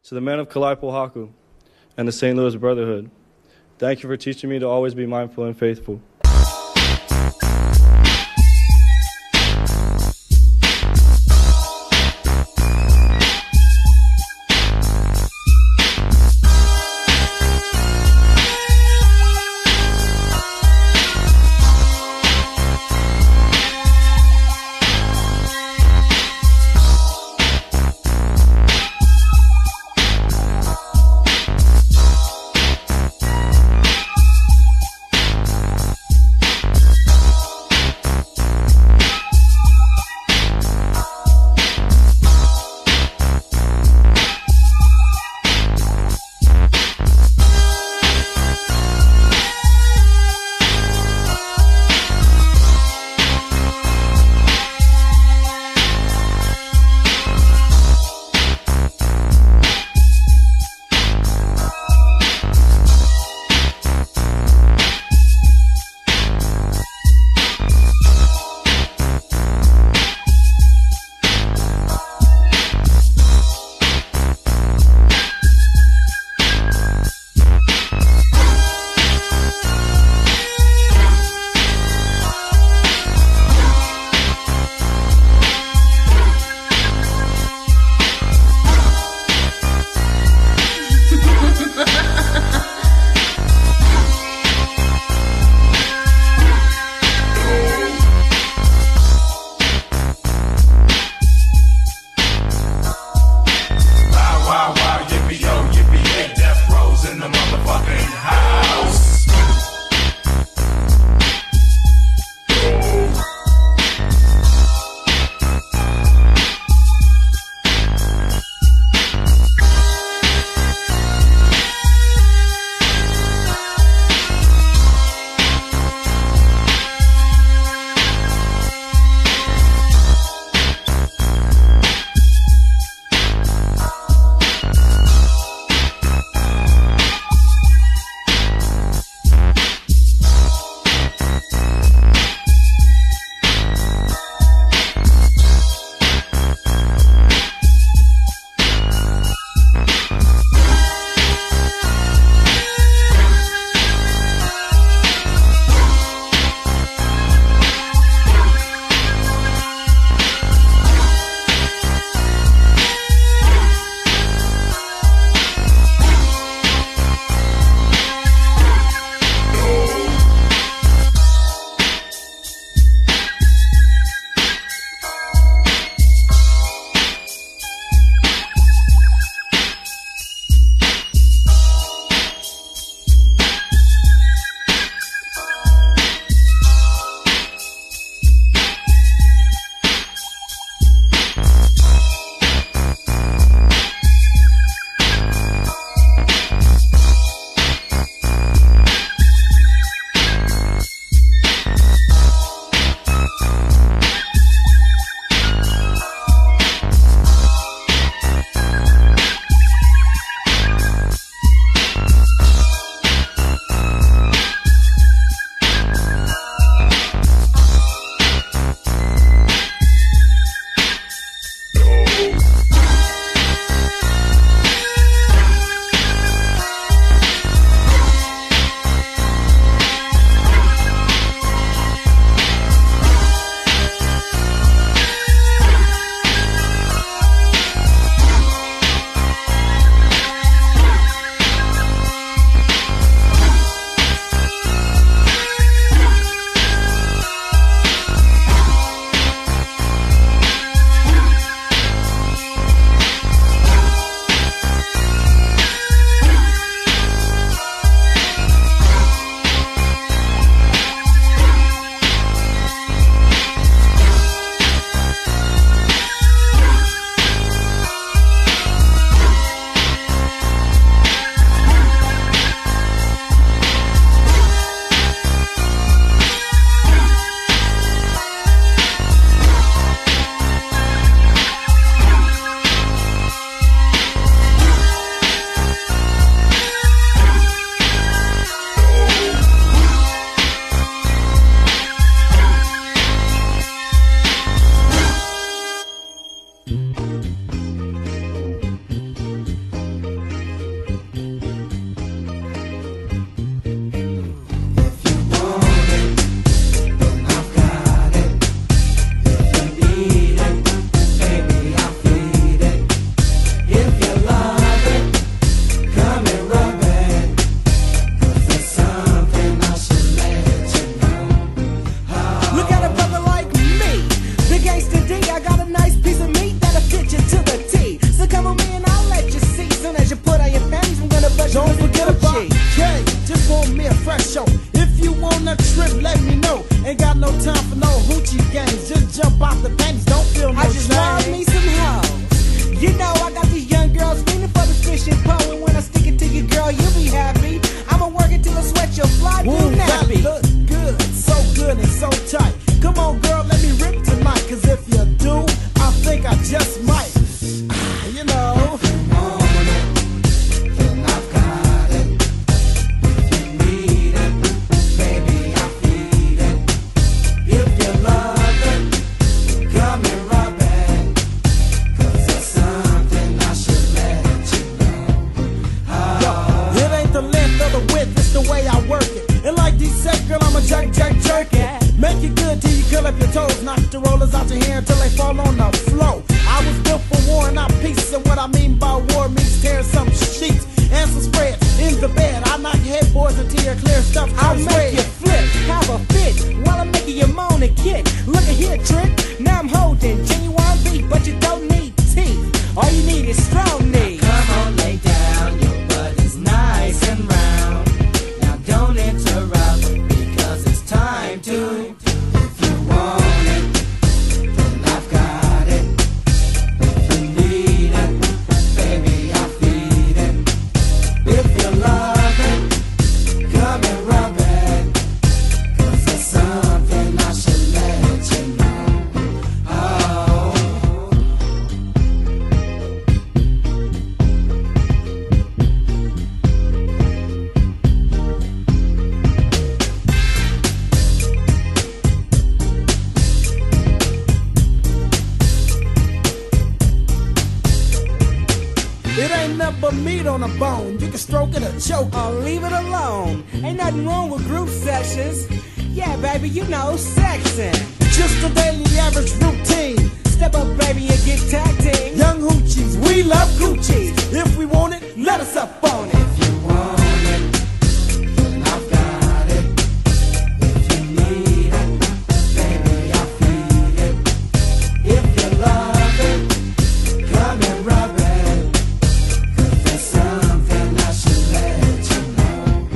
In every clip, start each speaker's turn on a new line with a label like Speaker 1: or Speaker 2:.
Speaker 1: To the men of Kalaipo Haku and the St. Louis Brotherhood, thank you for teaching me to always be mindful and faithful.
Speaker 2: like
Speaker 3: Ooh,
Speaker 2: a
Speaker 3: that
Speaker 2: nappy.
Speaker 3: looks good, so good and so tight. Come on, girl, let me rip tonight. Cause if you do, I think I just might. You know. Make it good till you curl up your toes. Knock the rollers out your hair until they fall on the floor. I was built for war and not peace. And what I mean by war means tearing some sheets and some spreads in the bed. I knock your headboards until your clear stuff
Speaker 2: I'll
Speaker 3: comes
Speaker 2: make you flip, have a fit while I'm making you moan and kick. Look at here, trick. Now I'm holding genuine beat, but you don't need teeth. All you need is strong knees.
Speaker 4: Come on, lay down. Your butt is nice and round. Now don't interrupt because it's time to.
Speaker 3: It ain't nothing but meat on a bone. You can stroke it or choke it.
Speaker 2: Oh, leave it alone. Ain't nothing wrong with group sessions. Yeah, baby, you know, sexing.
Speaker 3: Just a daily average routine.
Speaker 2: Step up, baby, and get tag team.
Speaker 3: Young hoochies, we love Gucci's. If we want it, let us up on it.
Speaker 4: If you want it, then I've got it. If you need it, baby, I'll feed it. If you love it, come and rub it. 'Cause there's something I should let you know.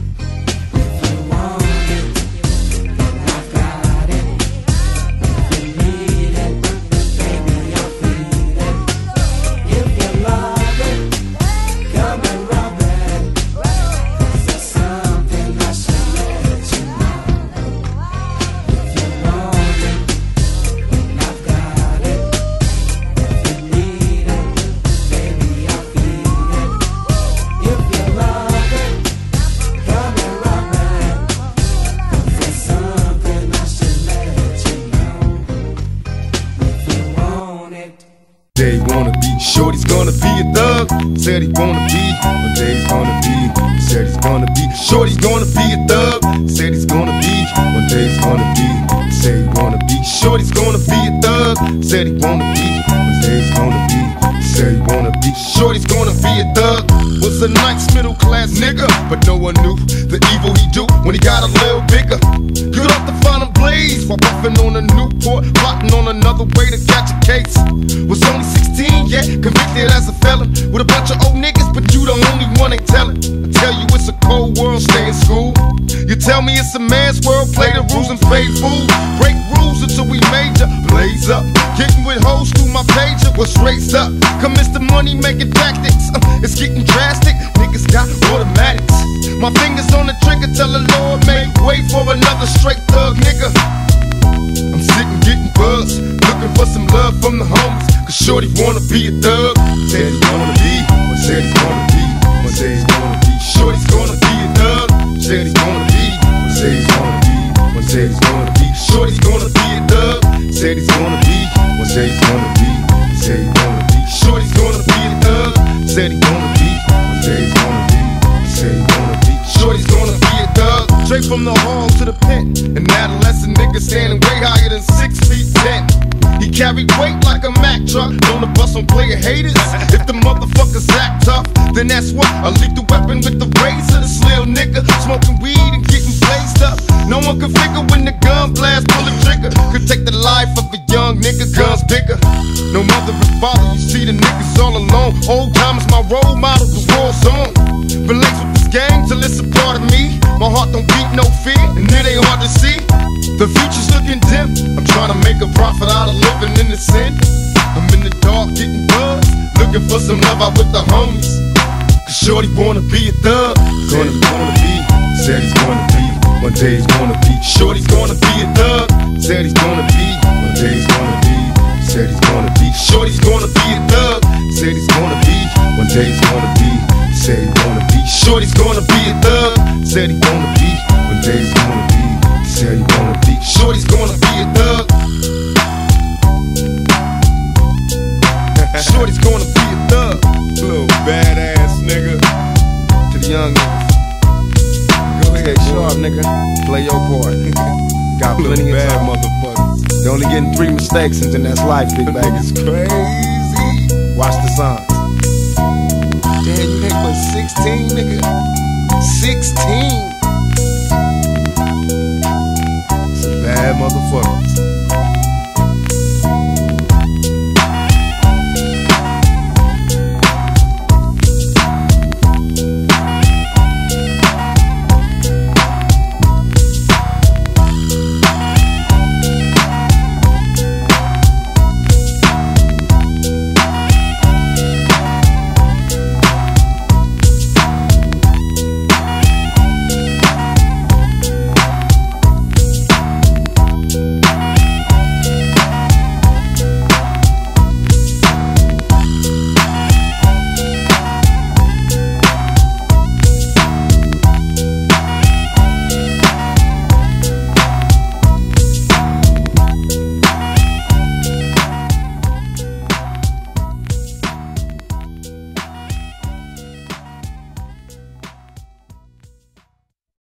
Speaker 4: If you want it, then I've got it. If you need it, baby, I'll feed it. If you love it, come and rub it. 'Cause there's something I should let you know. If you want it, then I've got it. If you need it, baby, I'll feed it. If you love it, come and rub it. 'Cause there's something I should let you know. If you want it.
Speaker 5: They wanna be, shorty's gonna be a thug. Said he wanna be, one day he's gonna be. Said he's gonna be, shorty's gonna be a thug. Said he's gonna be, one day he's gonna be. Say he wanna be, shorty's gonna be a thug. Said he wanna be, one day he's gonna be. Say he wanna be, shorty's gonna be a thug. Was a nice middle class nigga, but no one knew the evil he do when he got a little bigger. Good off the final blaze while puffing on a Newport, plotting on another way to catch a case. Was only 16, yeah, convicted as a felon with a bunch of old niggas, but you the only one ain't telling. I tell you it's a cold world, stay in school. You tell me it's a man's world, play the rules and fade fool. Break rules until we major, blaze up. Getting with hoes through my pager, what's raised up? Commits the money making tactics, it's getting drastic. Niggas got automatics. My fingers on the trigger, tell the Lord make way for another straight thug nigga. I'm sitting getting buzzed, looking for some love from the homies. Cause shorty wanna be a thug. Said he's gonna be, one said he's gonna be, one said he's gonna be. Shorty's gonna be a thug. Said he's gonna be, one said he's gonna be, one said he's gonna be. Shorty's gonna be a thug. Said he's gonna be, one said he's gonna be, said he's gonna be. Shorty's gonna be a thug. Said he's gonna be, one said he's gonna be, said he's gonna be. Shorty's gonna be a thug. Straight from the hall to the pen. An adolescent nigga standing way higher than 6 feet 10. He carried weight like a Mack truck. On the bus on player haters. If the motherfuckers act tough, then that's what. A lethal weapon with the razor. This little nigga smoking weed and getting blazed up. No one can figure when the gun blast, pull the trigger. Could take the life of a young nigga, guns bigger. No mother and father, you see the niggas all alone. Old time is my role model, the war song. Relates with this game till it's a part of me. My heart don't beat no fear, and it ain't hard to see. The future's looking dim. I'm trying to make a profit out of living in the sin. I'm in the dark getting buzzed, looking for some love out with the homies. Cause Shorty wanna be a thug. Said he's gonna be. Said he's gonna be. One day he's gonna be. Shorty's gonna be a thug. Said he's gonna be. One day he's gonna be. Said he's gonna be. Shorty's gonna be a thug. Said he's gonna be. One day he's gonna be. Said he's gonna be. Shorty's gonna be a thug. Said he's gonna be. One day he's gonna be. Said he's gonna be. Shorty's gonna be a thug. Shorty's gonna be a thug. Little badass nigga. To the young niggas. Go ahead, sharp nigga. Play your part. Got plenty of time. Motherfuckers. They only getting 3 mistakes and then that's life, big bag. It's crazy. Watch the signs. Damn, you ain't but 16, nigga. 16. Some bad motherfuckers.